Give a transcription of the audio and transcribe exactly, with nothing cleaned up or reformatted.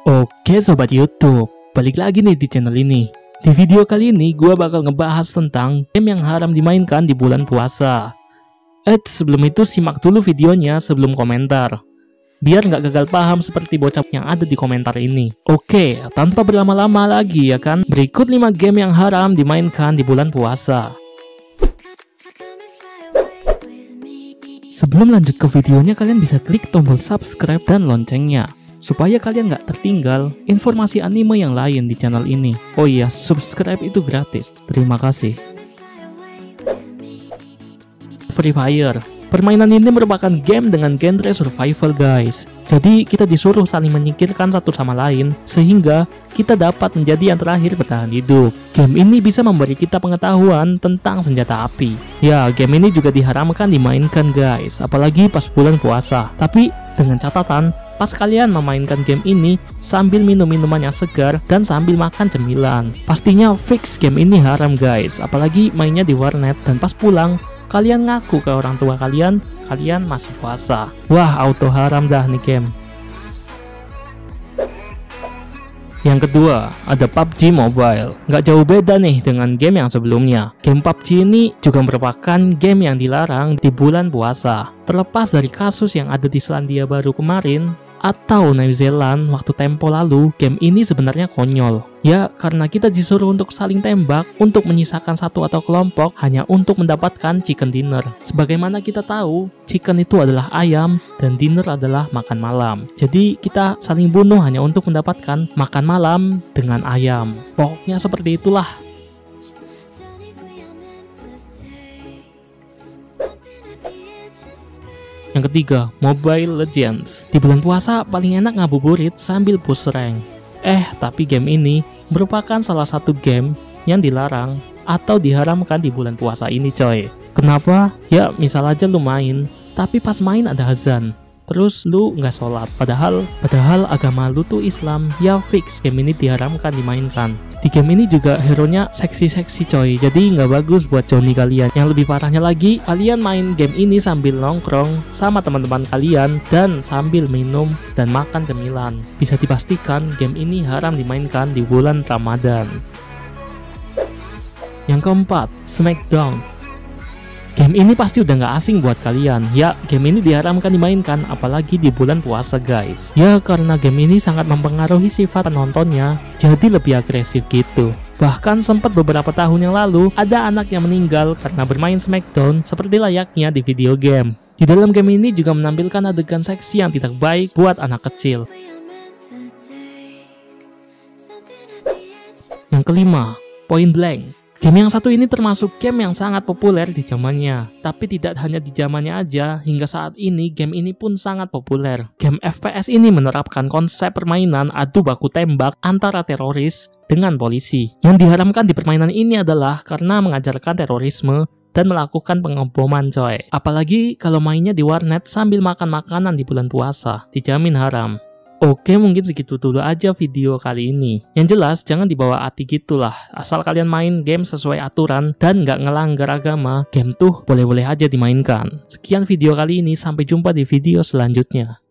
Oke sobat YouTube, balik lagi nih di channel ini. Di video kali ini gue bakal ngebahas tentang game yang haram dimainkan di bulan puasa. Eh sebelum itu simak dulu videonya sebelum komentar, biar nggak gagal paham seperti bocah yang ada di komentar ini. Oke, tanpa berlama-lama lagi ya kan, berikut lima game yang haram dimainkan di bulan puasa. Sebelum lanjut ke videonya, kalian bisa klik tombol subscribe dan loncengnya, supaya kalian nggak tertinggal informasi anime yang lain di channel ini. Oh iya, subscribe itu gratis. Terima kasih. Free Fire. Permainan ini merupakan game dengan genre survival guys. Jadi kita disuruh saling menyingkirkan satu sama lain, sehingga kita dapat menjadi yang terakhir bertahan hidup. Game ini bisa memberi kita pengetahuan tentang senjata api. Ya, game ini juga diharamkan dimainkan guys, apalagi pas bulan puasa. Tapi dengan catatan, pas kalian memainkan game ini sambil minum minuman yang segar dan sambil makan cemilan, pastinya fix game ini haram guys. Apalagi mainnya di warnet dan pas pulang kalian ngaku ke orang tua kalian, kalian masih puasa. Wah, auto haram dah nih game. Yang kedua, ada P U B G Mobile. Nggak jauh beda nih dengan game yang sebelumnya. Game P U B G ini juga merupakan game yang dilarang di bulan puasa. Terlepas dari kasus yang ada di Selandia Baru kemarin, atau New Zealand waktu tempo lalu, game ini sebenarnya konyol. Ya, karena kita disuruh untuk saling tembak untuk menyisakan satu atau kelompok hanya untuk mendapatkan chicken dinner. Sebagaimana kita tahu, chicken itu adalah ayam dan dinner adalah makan malam. Jadi kita saling bunuh hanya untuk mendapatkan makan malam dengan ayam. Pokoknya seperti itulah. Yang ketiga, Mobile Legends. Di bulan puasa paling enak ngabuburit sambil push rank. Eh, tapi game ini merupakan salah satu game yang dilarang atau diharamkan di bulan puasa ini coy. Kenapa? Ya, misal aja lu main, tapi pas main ada azan, terus lu nggak sholat. Padahal, padahal agama lu tuh Islam. Ya fix game ini diharamkan dimainkan. Di game ini juga hero-nya seksi-seksi coy, jadi nggak bagus buat Johnny kalian. Yang lebih parahnya lagi, kalian main game ini sambil nongkrong sama teman-teman kalian dan sambil minum dan makan cemilan. Bisa dipastikan game ini haram dimainkan di bulan Ramadan. Yang keempat, Smackdown. Game ini pasti udah nggak asing buat kalian. Ya, game ini diharamkan dimainkan apalagi di bulan puasa guys. Ya, karena game ini sangat mempengaruhi sifat penontonnya, jadi lebih agresif gitu. Bahkan sempat beberapa tahun yang lalu ada anak yang meninggal karena bermain Smackdown seperti layaknya di video game. Di dalam game ini juga menampilkan adegan seksi yang tidak baik buat anak kecil. Yang kelima, Point Blank. Game yang satu ini termasuk game yang sangat populer di zamannya. Tapi tidak hanya di zamannya aja, hingga saat ini game ini pun sangat populer. Game F P S ini menerapkan konsep permainan adu baku tembak antara teroris dengan polisi. Yang diharamkan di permainan ini adalah karena mengajarkan terorisme dan melakukan pengeboman coy. Apalagi kalau mainnya di warnet sambil makan makanan di bulan puasa, dijamin haram. Oke, mungkin segitu dulu aja video kali ini. Yang jelas, jangan dibawa hati gitulah. Asal kalian main game sesuai aturan dan nggak ngelanggar agama, game tuh boleh-boleh aja dimainkan. Sekian video kali ini, sampai jumpa di video selanjutnya.